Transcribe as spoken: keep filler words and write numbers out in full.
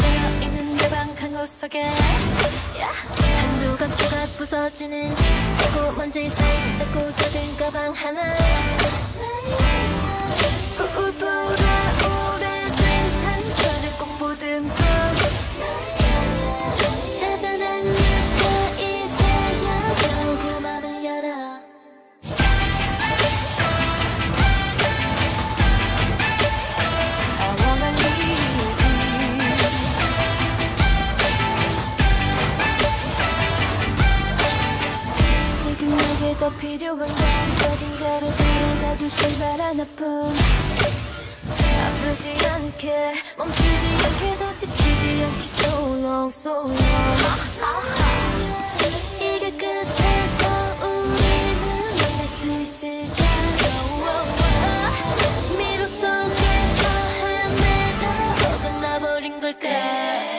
쌓여있는 내 방 한 구석에 한 조각 조각 부서지는 고먼지 살짝 꽂아둔 가방 하나 꿀보다 오래된 상처를 꼭 보듬고 찾아다녔어 이제야 겨우 그 맘을 열어 지금 내게 더 필요한 건 어딘가로 데려다줄 신발 하나뿐 아프지 않게 멈추지 않게 더 지치지 않게 so long so long 이게 끝에서 우리는 만날 수 있을까 미로 속에서 헤매다 어긋나버린 걸까